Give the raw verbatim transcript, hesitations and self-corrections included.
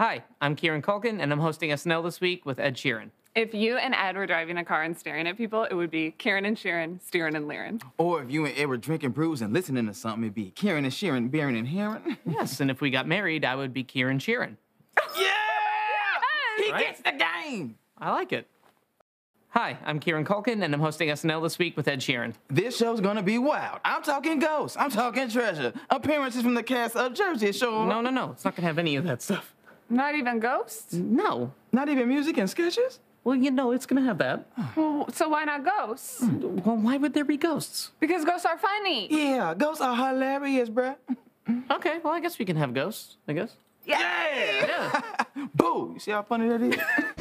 Hi, I'm Kieran Culkin, and I'm hosting S N L this week with Ed Sheeran. If you and Ed were driving a car and staring at people, it would be Kieran and Sheeran, steering and leering. Or if you and Ed were drinking brews and listening to something, it'd be Kieran and Sheeran, bearing and hearing. Yes, and if we got married, I would be Kieran Sheeran. Yeah! He Right? gets the game! I like it. Hi, I'm Kieran Culkin, and I'm hosting S N L this week with Ed Sheeran. This show's gonna be wild. I'm talking ghosts. I'm talking treasure. Appearances from the cast of Jersey Shore. No, no, no, it's not gonna have any of that stuff. Not even ghosts? No. Not even music and sketches? Well, you know, it's gonna have that. Well, so why not ghosts? Well, why would there be ghosts? Because ghosts are funny. Yeah, ghosts are hilarious, bruh. Okay, well, I guess we can have ghosts, I guess. Yeah! Yeah. Boo! You see how funny that is?